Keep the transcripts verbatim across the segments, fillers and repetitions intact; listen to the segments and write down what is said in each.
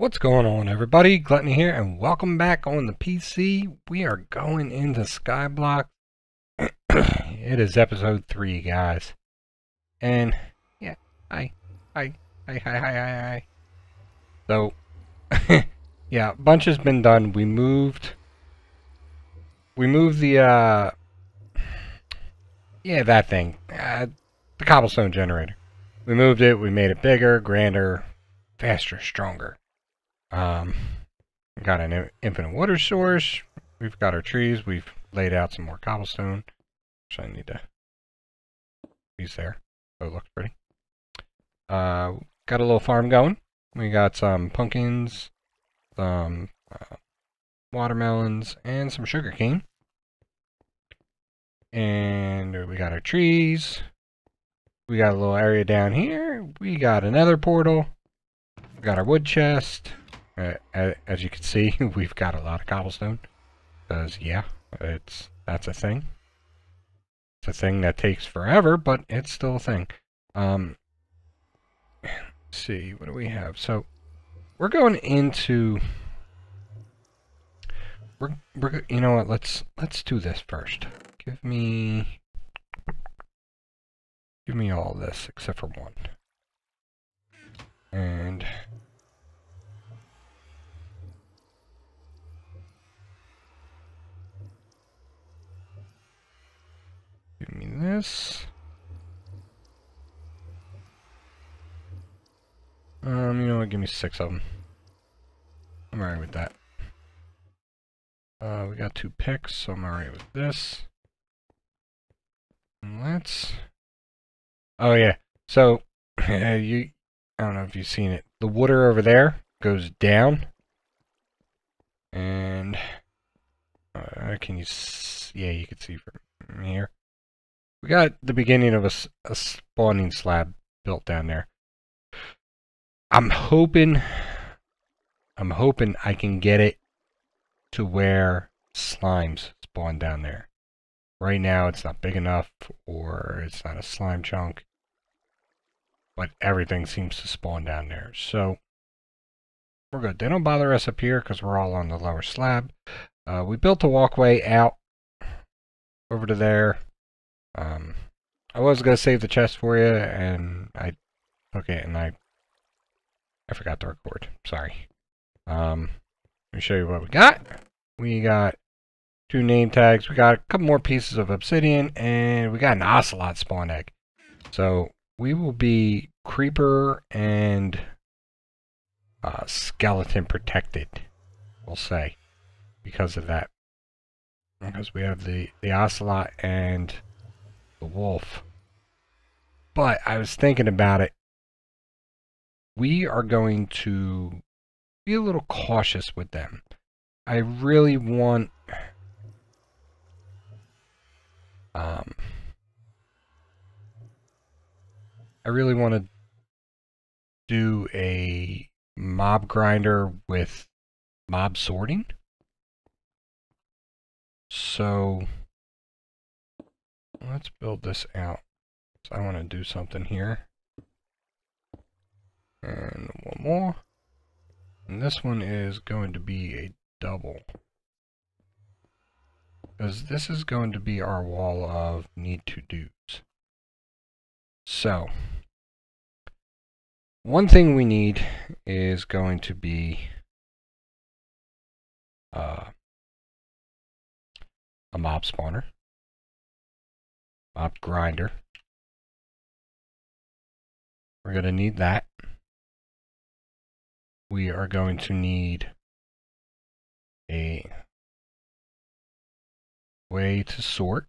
What's going on, everybody? Gluttony here, and welcome back on the P C. We are going into Skyblock. It is episode three, guys. And, yeah, hi, hi, hi, hi, hi, hi, hi. So, yeah, a bunch has been done. We moved, we moved the, uh, yeah, that thing, uh, the cobblestone generator. We moved it, we made it bigger, grander, faster, stronger. Um, we got an infinite water source. We've got our trees. We've laid out some more cobblestone, which I need to use there. So it looks pretty. Uh, got a little farm going. We got some pumpkins, some uh, watermelons, and some sugar cane. And we got our trees. We got a little area down here. We got another portal. We got our wood chest. Uh, as you can see, we've got a lot of cobblestone. Because, yeah, it's that's a thing. It's a thing that takes forever, but it's still a thing. Um, let's see, what do we have? So, we're going into... We're, we're, you know what, let's, let's do this first. Give me... Give me all this, except for one. And... Give me this. Um, you know what? Give me six of them. I'm alright with that. Uh, we got two picks, so I'm alright with this. And let's... Oh, yeah. So, uh, you... I don't know if you've seen it. The water over there goes down. And... Uh, can you... S yeah, you can see from here. We got the beginning of a, a spawning slab built down there. I'm hoping, I'm hoping I can get it to where slimes spawn down there. Right now it's not big enough, or it's not a slime chunk, but everything seems to spawn down there. So we're good. They don't bother us up here because we're all on the lower slab. Uh, we built a walkway out over to there. Um, I was going to save the chest for you, and I took it, and I I forgot to record. Sorry. Um, let me show you what we got. We got two name tags. We got a couple more pieces of obsidian, and we got an ocelot spawn egg. So, we will be creeper and uh, skeleton protected, we'll say, because of that. Because we have the, the ocelot and... the wolf. But I was thinking about it. We are going to be a little cautious with them. I really want um I really want to do a mob grinder with mob sorting. So let's build this out. So I want to do something here. And one more. And this one is going to be a double. Because this is going to be our wall of need to do's. So, one thing we need is going to be uh, a mob spawner. Mob grinder. We're going to need that. We are going to need a way to sort.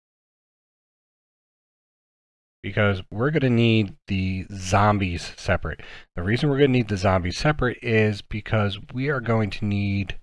Because we're going to need the zombies separate. The reason we're going to need the zombies separate is because we are going to need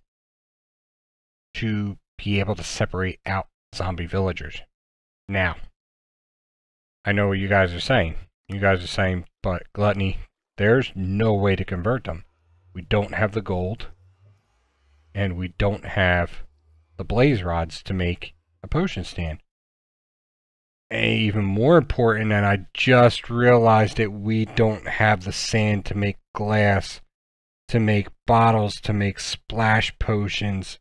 to be able to separate out zombie villagers. Now, I know what you guys are saying. You guys are saying, but Gluttony, there's no way to convert them. We don't have the gold, and we don't have the blaze rods to make a potion stand. And even more important, and I just realized it, we don't have the sand to make glass to make bottles, to make splash potions.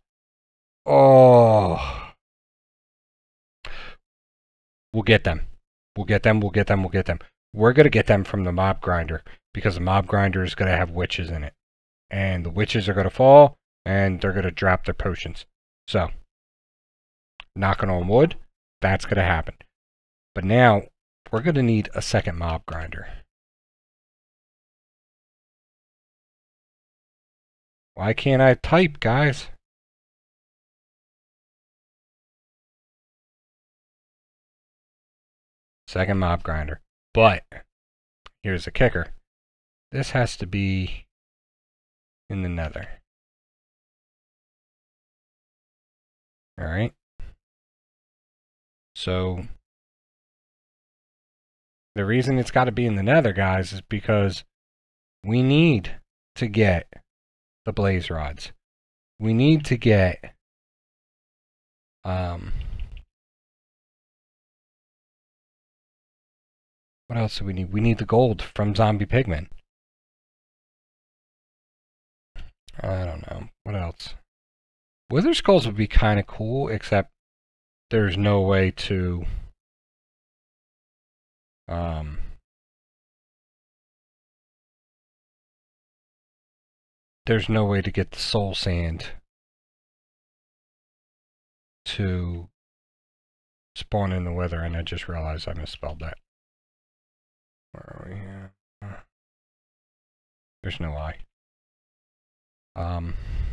Oh. We'll get them. We'll get them, we'll get them, we'll get them. We're going to get them from the mob grinder, because the mob grinder is going to have witches in it. And the witches are going to fall, and they're going to drop their potions. So, knocking on wood, that's going to happen. But now, we're going to need a second mob grinder. Why can't I type, guys? Second mob grinder. But, here's the kicker. This has to be in the Nether. Alright. So, the reason it's got to be in the Nether, guys, is because we need to get the blaze rods. We need to get um what else do we need? We need the gold from zombie pigmen. I don't know. What else? Wither skulls would be kind of cool, except there's no way to um there's no way to get the soul sand to spawn in the wither, and I just realized I misspelled that. Where are we here? There's no I. Um,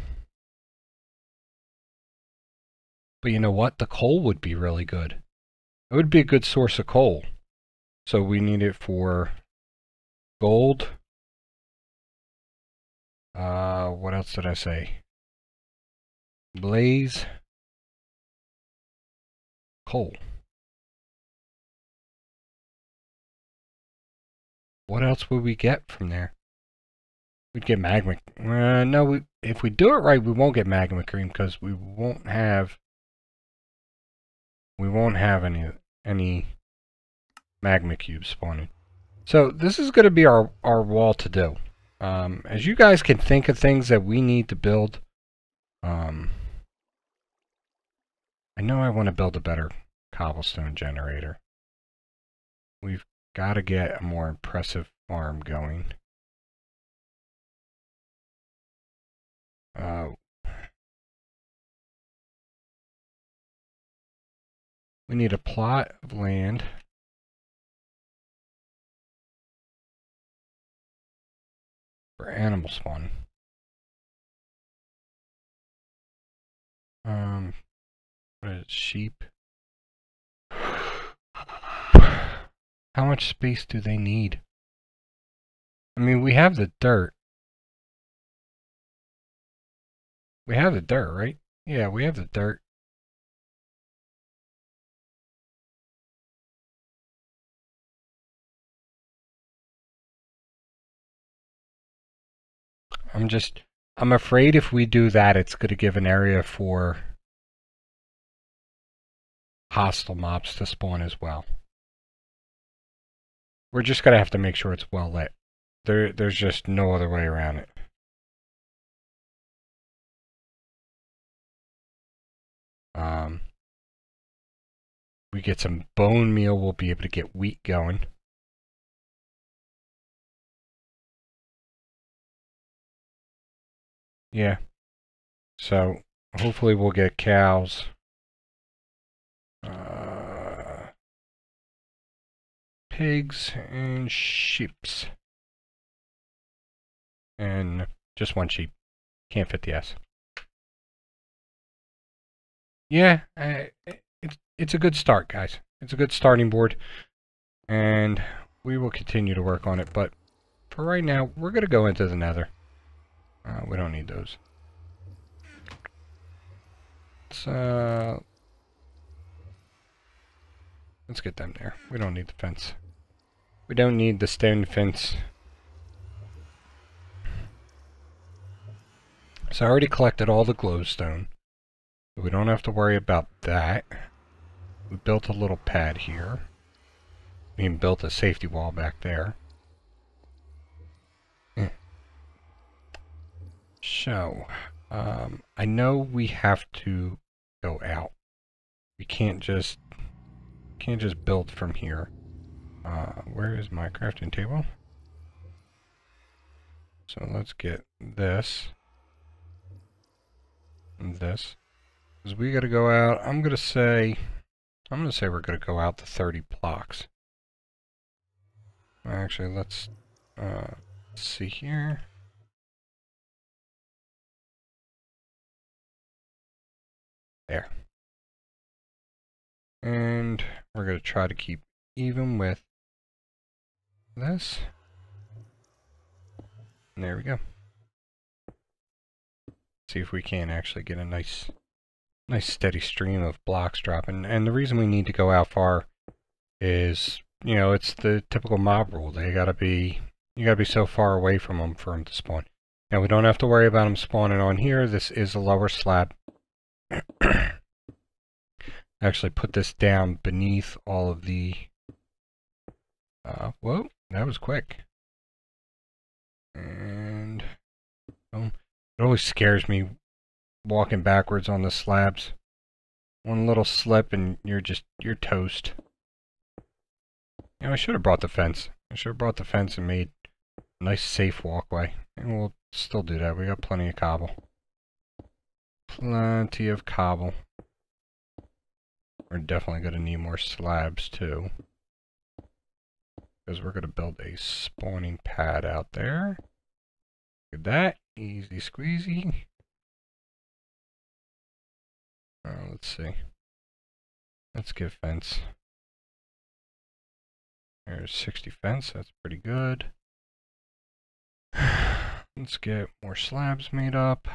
but you know what? The coal would be really good. It would be a good source of coal. So we need it for gold. Uh, what else did I say? Blaze. Coal. What else would we get from there? We'd get magma. Uh, no, we, if we do it right, we won't get magma cream because we won't have. We won't have any any magma cubes spawning. So this is going to be our our wall to do. Um, as you guys can think of things that we need to build. Um, I know I want to build a better cobblestone generator. We've got to get a more impressive farm going. Uh, we need a plot of land. For animal spawn. Um, what is it, sheep? How much space do they need? I mean, we have the dirt. We have the dirt, right? Yeah, we have the dirt. I'm just, I'm afraid if we do that, it's going to give an area for hostile mobs to spawn as well. We're just going to have to make sure it's well lit. There, there's just no other way around it. Um, we get some bone meal, we'll be able to get wheat going. Yeah. So, hopefully we'll get cows. Uh, pigs and sheeps. And just one sheep. Can't fit the S. Yeah, uh, it's, it's a good start, guys. It's a good starting board. And we will continue to work on it. But for right now, we're going to go into the Nether. Uh, we don't need those. Let's, uh, let's get them there. We don't need the fence. We don't need the stone fence. So I already collected all the glowstone. So we don't have to worry about that. We built a little pad here. We even built a safety wall back there. So, um, I know we have to go out. We can't just can't just build from here. Uh, where is my crafting table? So let's get this and this. Because we got to go out. I'm gonna say, I'm gonna say we're gonna go out to thirty blocks. Actually, let's uh, see here. There. And we're going to try to keep even with this. And there we go. See if we can actually get a nice, nice steady stream of blocks dropping. And the reason we need to go out far is, you know, it's the typical mob rule. They gotta be, you gotta be so far away from them for them to spawn. Now we don't have to worry about them spawning on here. This is a lower slab. Actually put this down beneath all of the uh whoa, that was quick. And boom. It always scares me walking backwards on the slabs. One little slip and you're just you're toast. You know, I should have brought the fence. I should have brought the fence and made a nice safe walkway. And we'll still do that. We got plenty of cobble. Plenty of cobble. We're definitely going to need more slabs too. Because we're going to build a spawning pad out there. Look at that. Easy squeezy. Uh, let's see. Let's get fence. There's sixty fence. That's pretty good. Let's get more slabs made up.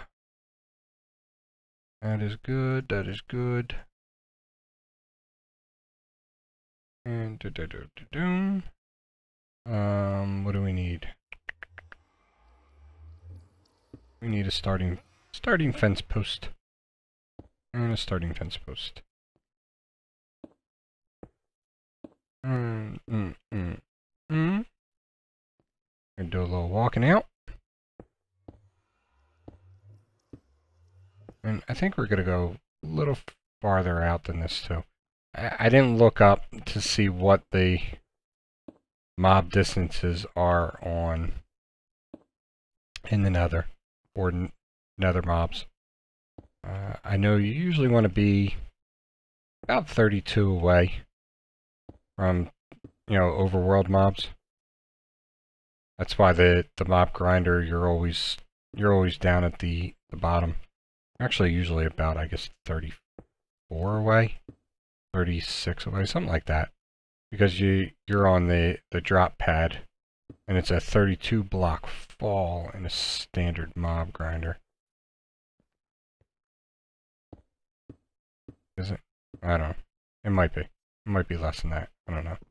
That is good. That is good. And do do do do do. Um, what do we need? We need a starting starting fence post. And a starting fence post. Mm, mm, mm, mm. Gonna do a little walking out. And I think we're gonna go a little farther out than this too. I, I didn't look up to see what the mob distances are on in the Nether or Nether mobs. Uh, I know you usually want to be about thirty-two away from, you know, overworld mobs. That's why the the mob grinder you're always you're always down at the the bottom. Actually, usually about I guess thirty-four away, thirty-six away, something like that, because you you're on the the drop pad, and it's a thirty-two block fall in a standard mob grinder. Is it? I don't know. It might be. It might be less than that. I don't know.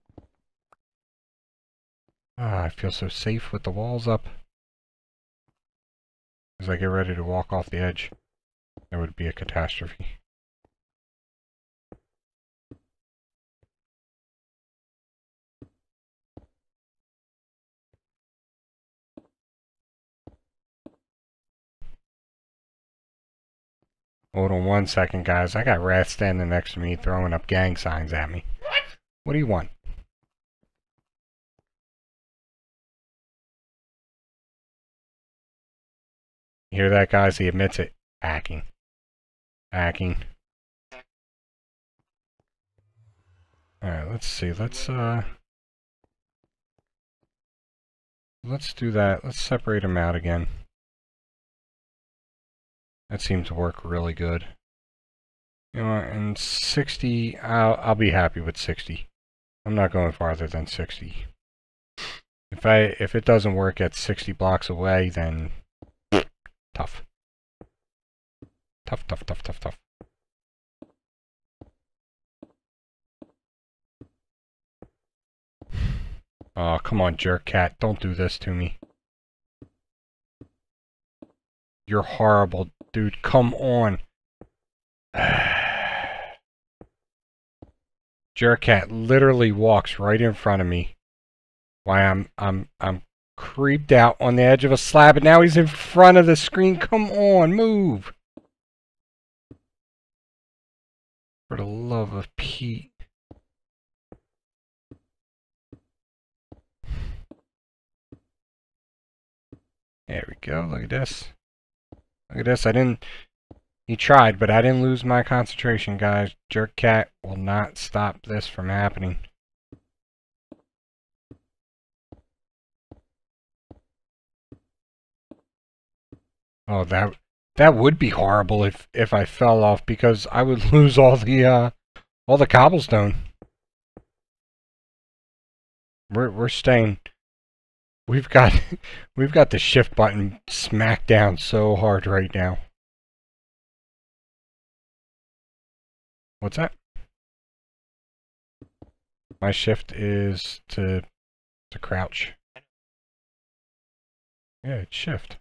Ah, I feel so safe with the walls up. As I get ready to walk off the edge, that would be a catastrophe. Hold on one second, guys. I got rats standing next to me throwing up gang signs at me. What? What do you want? You hear that, guys? He admits it. Hacking. Hacking. Alright, let's see. Let's, uh... Let's do that. Let's separate them out again. That seems to work really good. You know, and sixty, I'll, I'll be happy with sixty. I'm not going farther than sixty. If I, if it doesn't work at sixty blocks away, then tough. Tough, tough, tough, tough, tough. Oh, come on, jerk cat. Don't do this to me. You're horrible, dude. Come on. Jerk cat literally walks right in front of me while I'm I'm I'm creeped out on the edge of a slab, and now he's in front of the screen. Come on, move. For the love of Pete. There we go. Look at this. Look at this. I didn't... He tried, but I didn't lose my concentration, guys. Jerk Cat will not stop this from happening. Oh, that that would be horrible if if I fell off, because I would lose all the uh all the cobblestone. We're we're staying. We've got we've got the shift button smacked down so hard right now. What's that? My shift is to to crouch. Yeah, it's shift.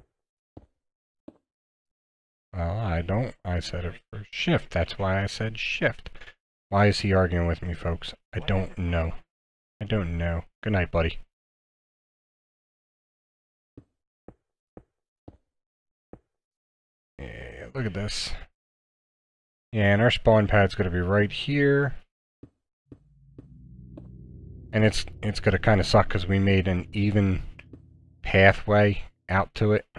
Well, I don't. I said it for shift. That's why I said shift. Why is he arguing with me, folks? I don't know. I don't know. Good night, buddy. Yeah, look at this. Yeah, and our spawn pad's gonna be right here. And it's it's gonna kind of suck because we made an even pathway out to it.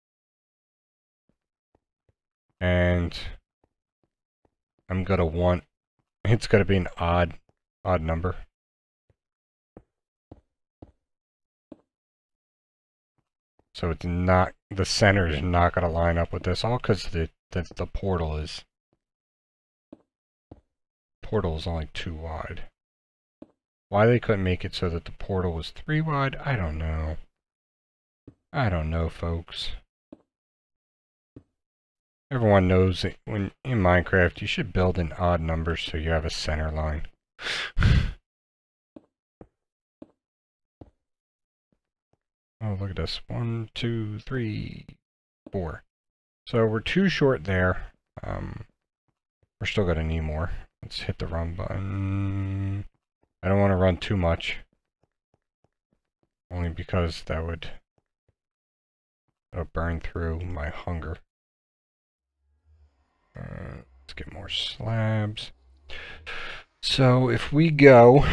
And I'm gonna want, it's gonna be an odd, odd number. So it's not, the center is not gonna line up with this, all because the, the the portal is, portal is only two wide. Why they couldn't make it so that the portal was three wide, I don't know. I don't know, folks. Everyone knows that when in Minecraft you should build in odd numbers so you have a center line. Oh, look at this. One, two, three, four. So we're too short there. Um, we're still going to need more. Let's hit the run button. I don't want to run too much. Only because that would, that would burn through my hunger. Uh, let's get more slabs. So if we go...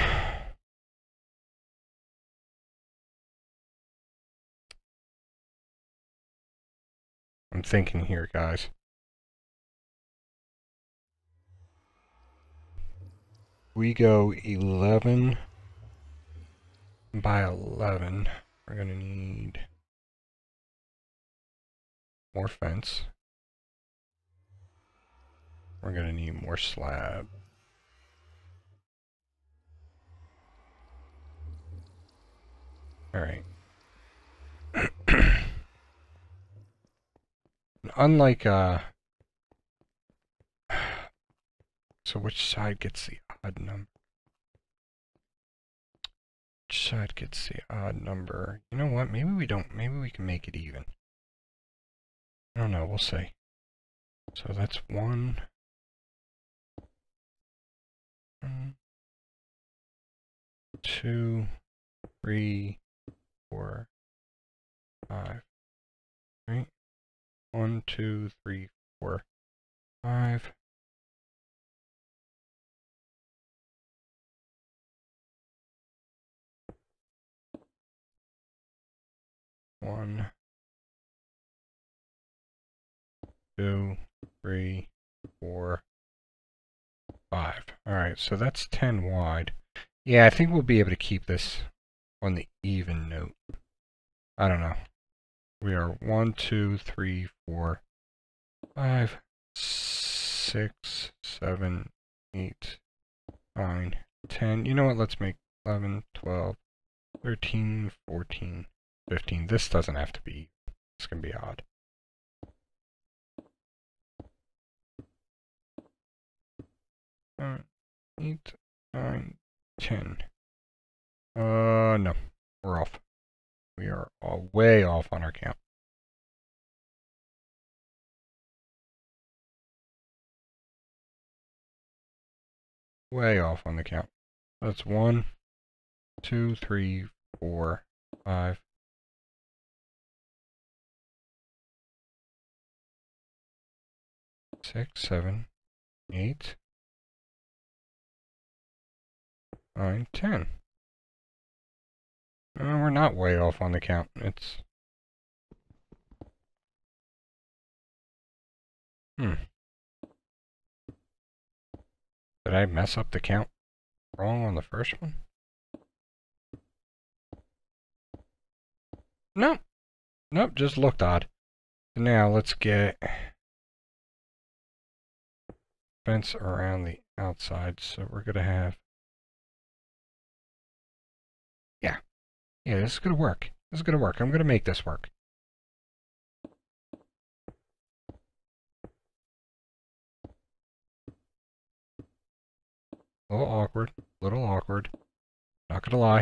I'm thinking here, guys. We go eleven by eleven. We're going to need more fence. We're going to need more slab. Alright. Unlike, uh... so which side gets the odd number? Which side gets the odd number? You know what? Maybe we don't. Maybe we can make it even. I don't know. We'll see. So that's one... One, two, three, four, five. Right? One, two, three, four, five. One, two, three, four, five. Alright, so that's ten wide. Yeah, I think we'll be able to keep this on the even note. I don't know. We are one, two, three, four, five, six, seven, eight, nine, ten. You know what? Let's make eleven, twelve, thirteen, fourteen, fifteen. This doesn't have to be. It's going to be odd. eight, nine, ten. Uh, no. We're off. We are all way off on our count. Way off on the count. That's one, two, three, four, five, six, seven, eight, nine, ten. Uh, we're not way off on the count. It's... Hmm. Did I mess up the count wrong on the first one? Nope. Nope, just looked odd. Now let's get fence around the outside. So we're going to have... Yeah. Yeah, this is going to work. This is going to work. I'm going to make this work. A little awkward. A little awkward. Not gonna lie.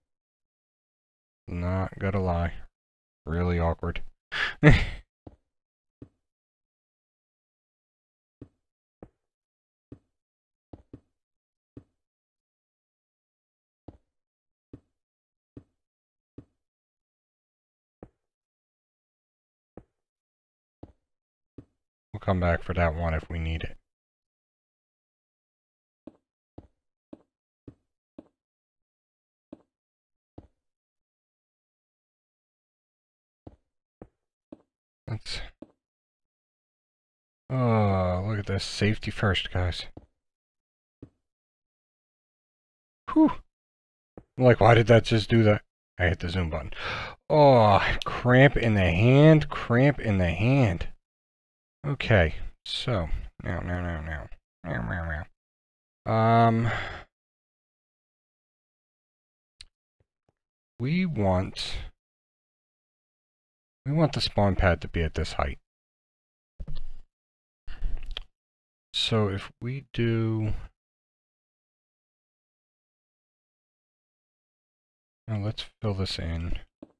Not gonna lie. Really awkward. We'll come back for that one if we need it. Let's... Oh, look at this. Safety first, guys. Whew. I'm like, why did that just do that? I hit the zoom button. Oh, cramp in the hand. Cramp in the hand. Okay, so... Now, now, now, now. Now, now, now. Um... We want... We want the spawn pad to be at this height. So if we do... Now let's fill this in.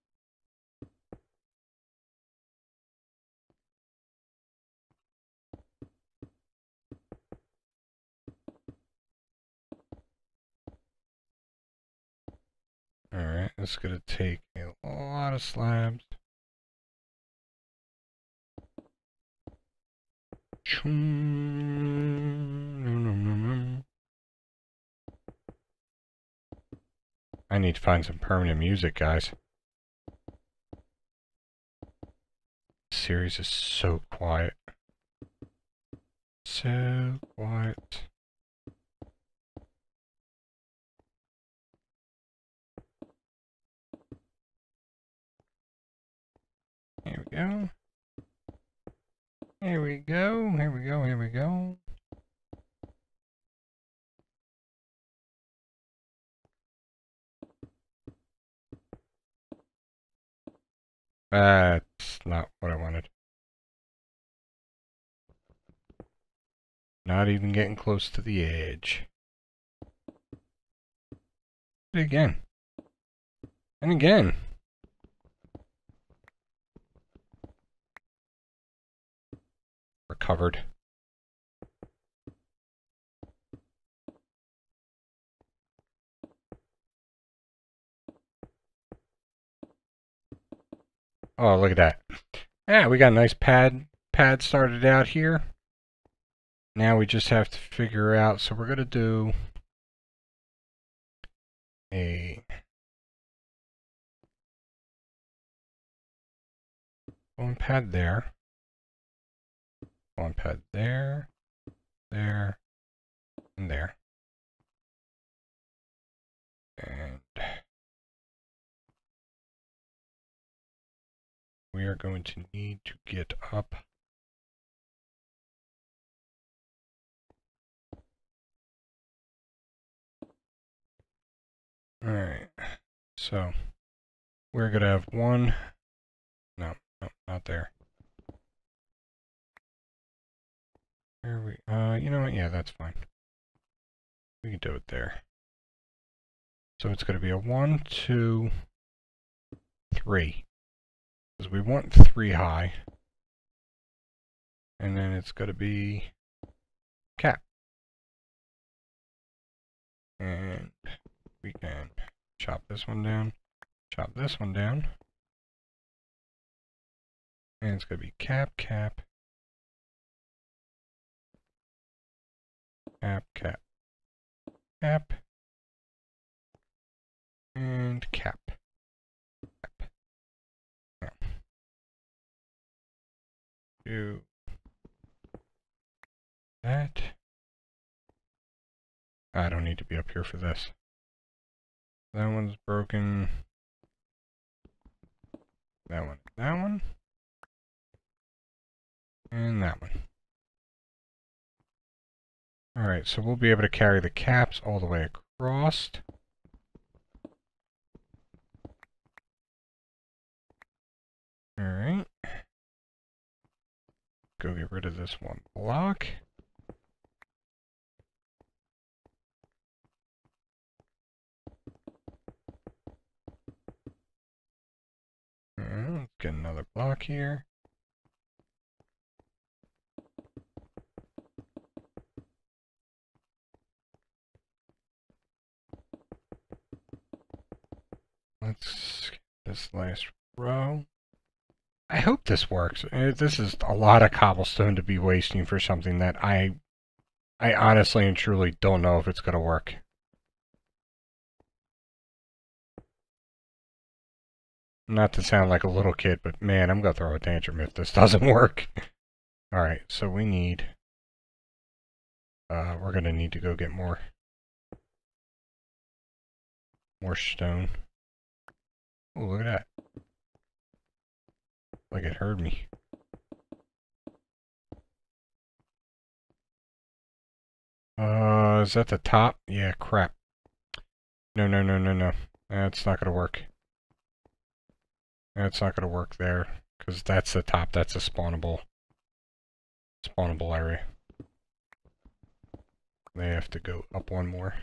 Alright, it's going to take a lot of slabs. I need to find some permanent music, guys. This series is so quiet. So quiet. Here we go. Here we go. Here we go. Here we go. That's not what I wanted. Not even getting close to the edge. Again. And again. Recovered. Oh, look at that. Yeah, we got a nice pad pad started out here. Now we just have to figure out, so we're going to do a one pad there. One pad there, there, and there. And we are going to need to get up Alright, so we're going to have one, no, no, not there. There we, uh, you know what, yeah, that's fine. We can do it there. So it's going to be a one, two, three. Because we want three high. And then it's going to be cap. And we can chop this one down, chop this one down. And it's going to be cap, cap, Cap, cap, cap, and cap. Cap. Now, do that. I don't need to be up here for this. That one's broken. That one, that one, and that one. Alright, so we'll be able to carry the caps all the way across. Alright. Go get rid of this one block. Alright, let's get another block here. Let's get this last row. I hope this works. This is a lot of cobblestone to be wasting for something that I I honestly and truly don't know if it's going to work. Not to sound like a little kid, but man, I'm going to throw a tantrum if this doesn't work. Alright, so we need... Uh, we're going to need to go get more... More stone. Oh, look at that. Like it heard me. Uh, is that the top? Yeah, crap. No, no, no, no, no. That's not going to work. That's not going to work there, because that's the top. That's a spawnable, spawnable area. They have to go up one more.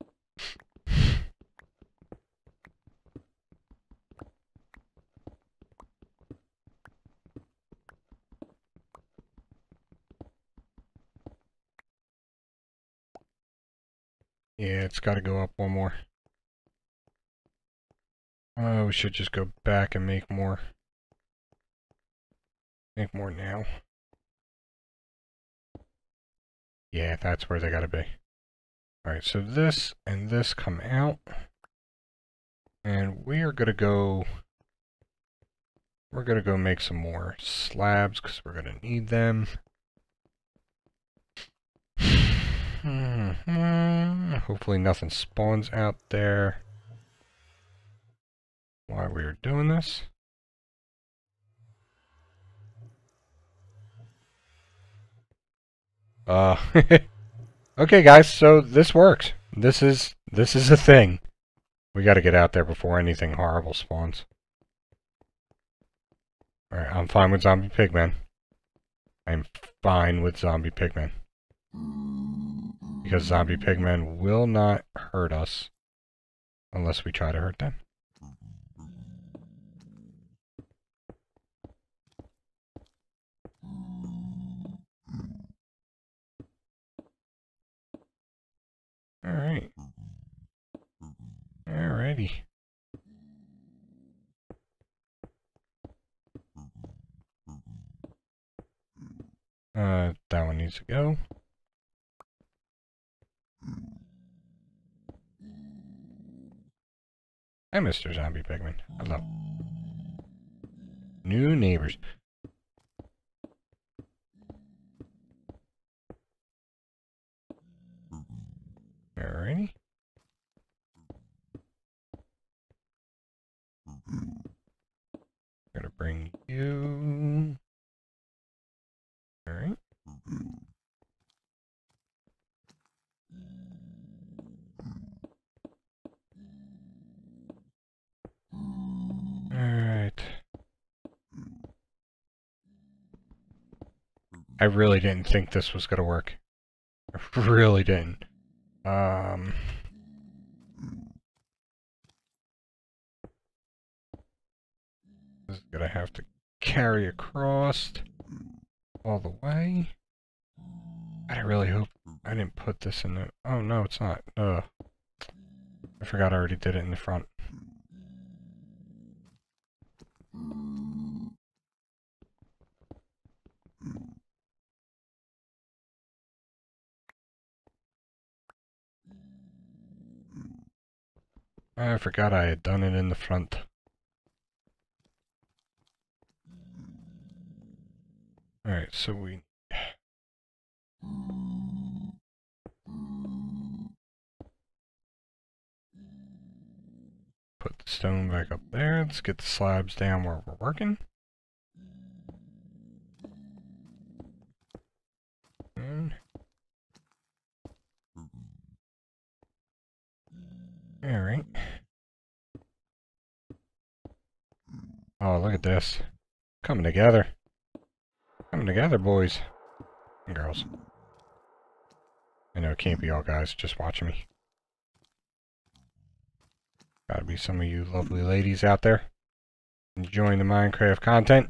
Yeah, it's got to go up one more. Oh, we should just go back and make more. Make more now. Yeah, that's where they gotta be. Alright, so this and this come out. And we are gonna go... We're gonna go make some more slabs, because we're gonna need them. Hopefully nothing spawns out there while we are doing this. Uh, okay guys, so this works. This is, this is a thing. We gotta get out there before anything horrible spawns. Alright, I'm fine with zombie pigmen. I'm fine with zombie pigmen. Because zombie pigmen will not hurt us unless we try to hurt them. Alright. Alrighty. Uh, that one needs to go. Hi, Mister Zombie Pigman. Hello. New neighbors. Alrighty. Gonna bring you. Alright. Alright. I really didn't think this was gonna work. I really didn't. Um... This is gonna have to carry across all the way. I really hope I didn't put this in the... Oh, no, it's not. Ugh. I forgot I already did it in the front. I forgot I had done it in the front. Alright, so we... Put the stone back up there. Let's get the slabs down where we're working. And... Alright. Oh, look at this. Coming together. Coming together, boys and girls. I know it can't be all guys just watching me. Gotta be some of you lovely ladies out there enjoying the Minecraft content.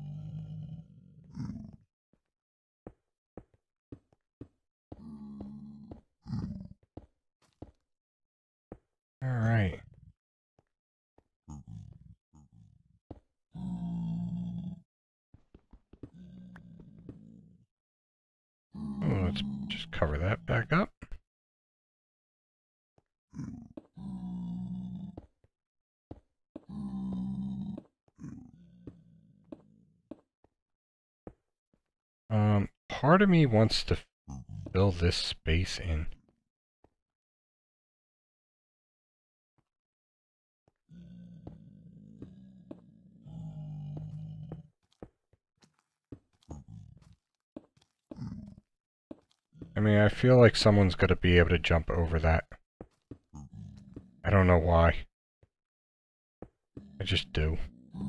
Alright. Oh, let's just cover that back up. Um, part of me wants to fill this space in. I mean, I feel like someone's got to be able to jump over that. I don't know why. I just do.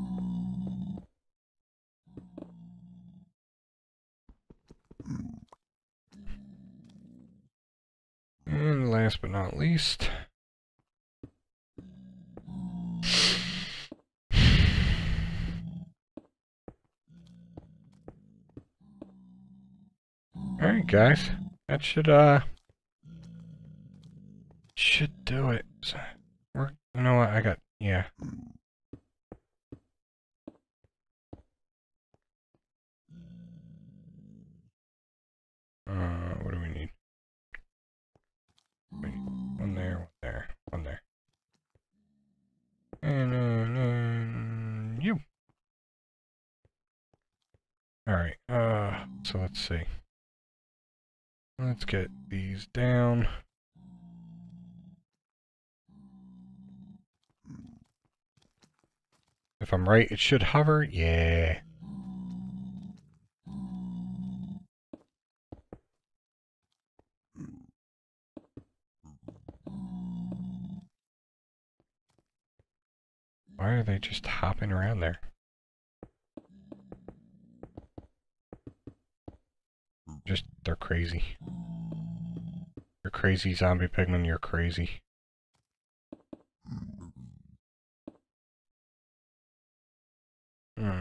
And last but not least... Alright, guys. That should, uh... should do it. So, we're, you know what, I got... yeah. Uh, what do we need? Wait, one there, one there, one there. And, uh, uh, you. Alright, uh, so let's see. Let's get these down. If I'm right, it should hover. Yeah. Why are they just hopping around there? Just, they're crazy. You're crazy, zombie pigmen, you're crazy. Hmm.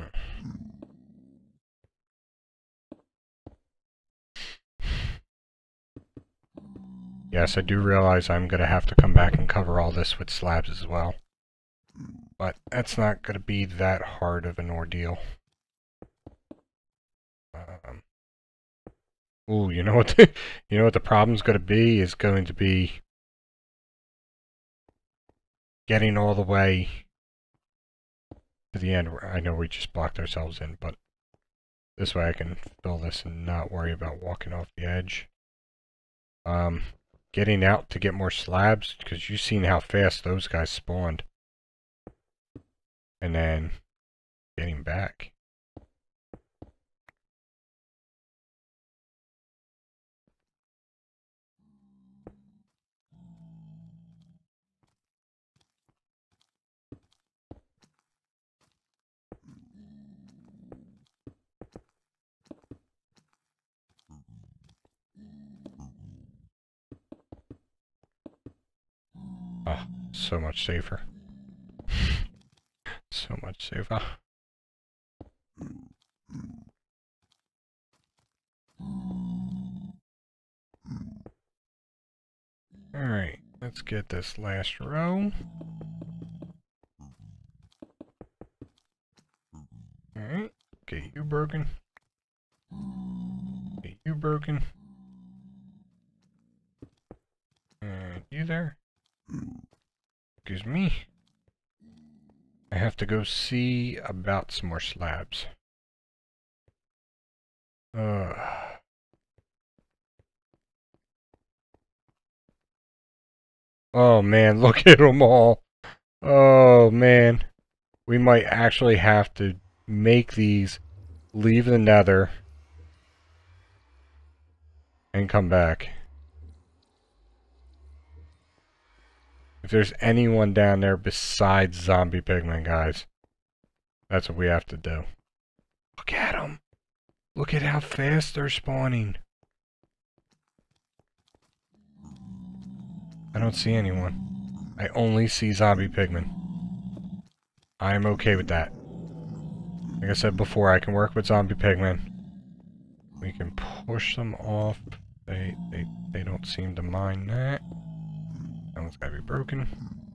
Yes, I do realize I'm going to have to come back and cover all this with slabs as well. But that's not going to be that hard of an ordeal. Um, ooh, you know what the, you know what the problem's going to be? Is going to be getting all the way to the end. I know we just blocked ourselves in, but this way I can fill this and not worry about walking off the edge. Um, getting out to get more slabs, because you've seen how fast those guys spawned. And then getting back. Oh, so much safer. So much safer. Alright, let's get this last row. Alright, get you broken. Get you broken. And you there. Excuse me. I have to go see about some more slabs. Uh. Oh man, look at them all. Oh man. We might actually have to make these, leave the Nether, and come back. If there's anyone down there besides zombie pigmen, guys, that's what we have to do. Look at them. Look at how fast they're spawning. I don't see anyone. I only see zombie pigmen. I'm okay with that. Like I said before, I can work with zombie pigmen. We can push them off. They they they don't seem to mind that. That one's gotta be broken.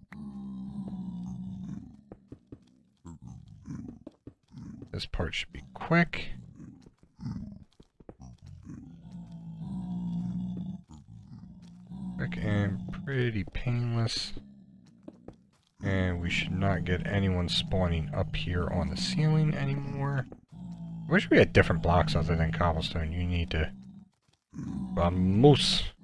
This part should be quick. Quick and pretty painless. And we should not get anyone spawning up here on the ceiling anymore. I wish we had different blocks other than cobblestone. You need to... Vamos!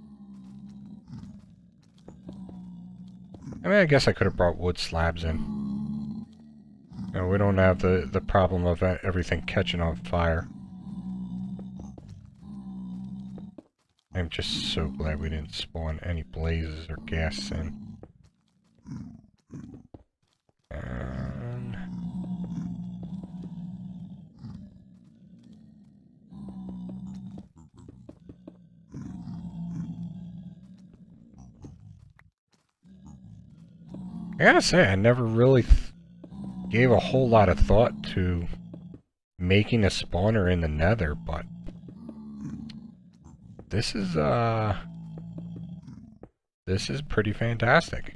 I mean, I guess I could have brought wood slabs in. You know, we don't have the, the problem of everything catching on fire. I'm just so glad we didn't spawn any blazes or gas in. And... I gotta say, I never really th gave a whole lot of thought to making a spawner in the Nether, but this is, uh, this is pretty fantastic.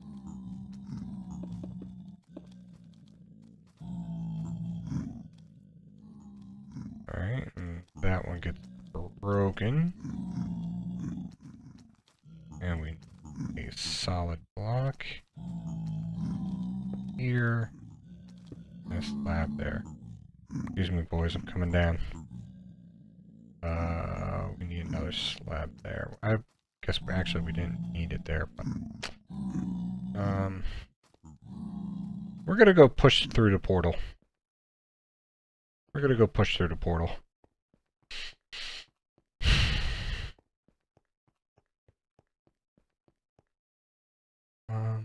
Alright, and that one gets broken. And we need a solid block here. And a slab there. Excuse me, boys, I'm coming down. Uh, we need another slab there. I guess we, actually we didn't need it there, but um, we're gonna go push through the portal. We're gonna go push through the portal. Um,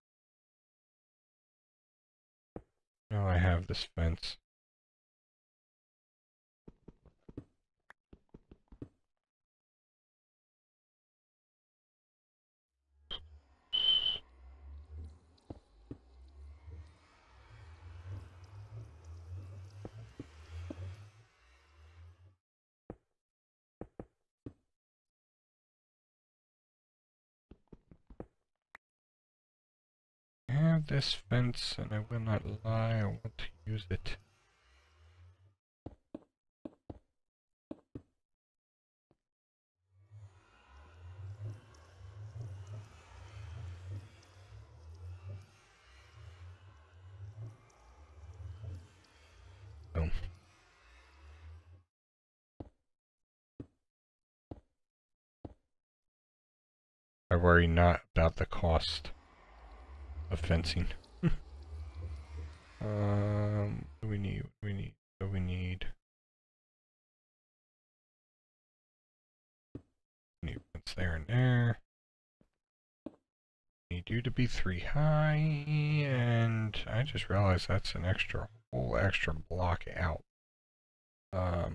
now I have this fence. I have this fence, and I will not lie, I want to use it. Boom. I worry not about the cost of fencing. um, what do we need? What do we need? What do we need? We need fence there and there. Need you to be three high, and I just realized that's an extra, whole extra block out. Um.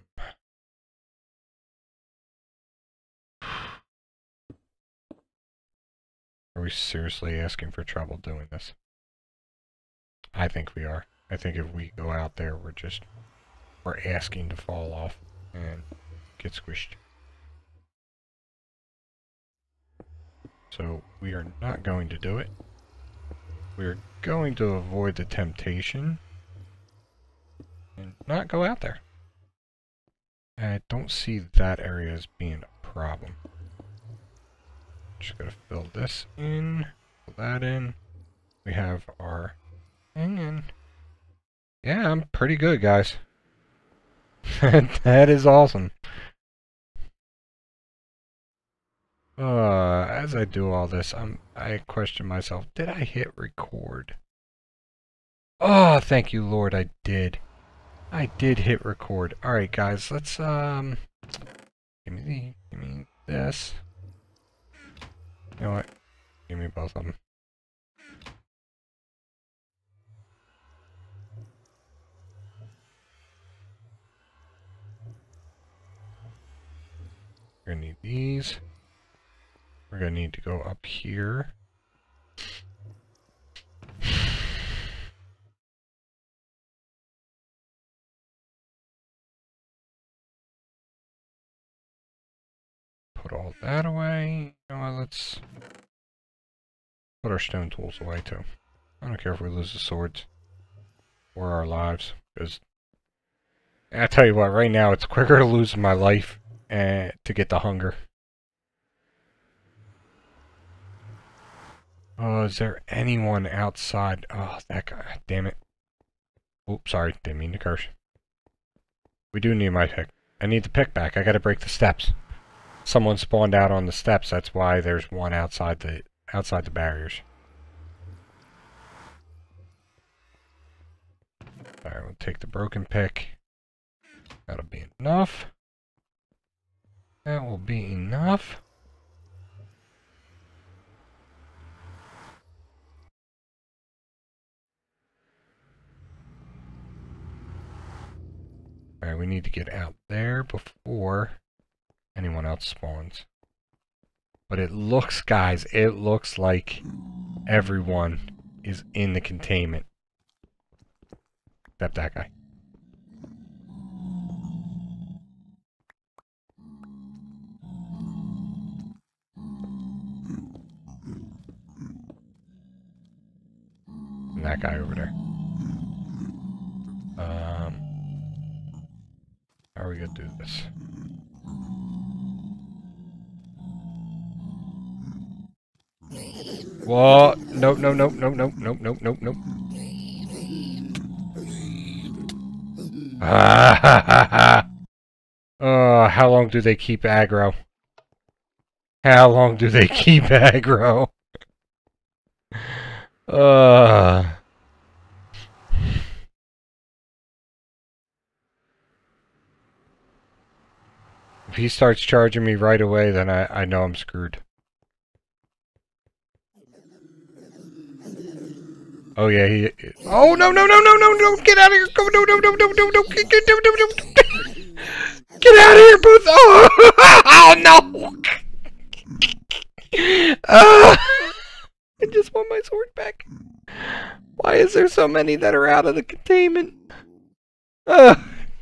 Are we seriously asking for trouble doing this? I think we are. I think if we go out there, we're just, we're asking to fall off and get squished. So we are not going to do it. We're going to avoid the temptation and not go out there. I don't see that area as being a problem. Just gotta fill this in, fill that in. We have our hanging. Yeah, I'm pretty good, guys. That is awesome. Uh, as I do all this, I'm, I question myself, did I hit record? Oh, thank you, Lord, I did. I did hit record. Alright, guys, let's, um... Give me the, give me this. You know what? Give me both of them. We're gonna need these. We're gonna need to go up here. Put all that away. You know what, let's put our stone tools away too. I don't care if we lose the swords or our lives, because I tell you what, right now it's quicker to lose my life and to get the hunger. Oh, is there anyone outside? Oh, that guy. Damn it. Oops, sorry. Didn't mean to curse. We do need my pick. I need the pick back. I gotta break the steps. Someone spawned out on the steps. That's why there's one outside the outside the barriers. Alright, we'll take the broken pick. That'll be enough. That will be enough. Alright, we need to get out there before anyone else spawns. But it looks, guys, it looks like everyone is in the containment. Except that guy. And that guy over there. Um, how are we gonna do this? Whoa! Nope, nope, nope, nope, nope, nope, nope, nope, nope. Ah, ha, ha, ha. Oh, how long do they keep aggro? How long do they keep aggro? Uh. If he starts charging me right away, then I, I know I'm screwed. Oh yeah, he. Oh no no no no no no! Get out of here! Go no no no no no no! Get get no no no! Get out of here, both! Oh, oh no! Uh, I just want my sword back. Why is there so many that are out of the containment? Uh.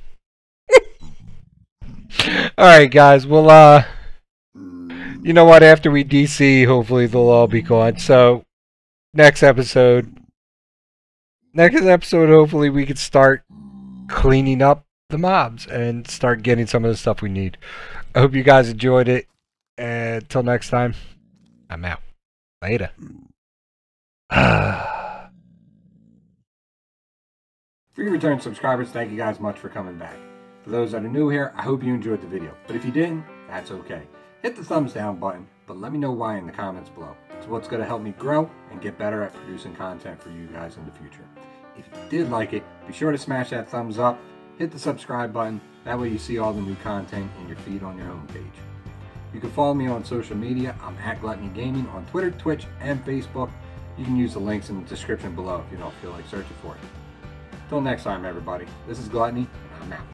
Alright guys, well uh you know what, after we D C, hopefully they'll all be gone. So next episode next episode hopefully we can start cleaning up the mobs and start getting some of the stuff we need. I hope you guys enjoyed it, and until next time, I'm out. Later. For your return subscribers, thank you guys much for coming back. For those that are new here, I hope you enjoyed the video. But if you didn't, that's okay. Hit the thumbs down button, but let me know why in the comments below. It's what's going to help me grow and get better at producing content for you guys in the future. If you did like it, be sure to smash that thumbs up, hit the subscribe button, that way you see all the new content in your feed on your homepage. You can follow me on social media. I'm at Gluttony Gaming on Twitter, Twitch, and Facebook. You can use the links in the description below if you don't feel like searching for it. Till next time, everybody, this is Gluttony, and I'm out.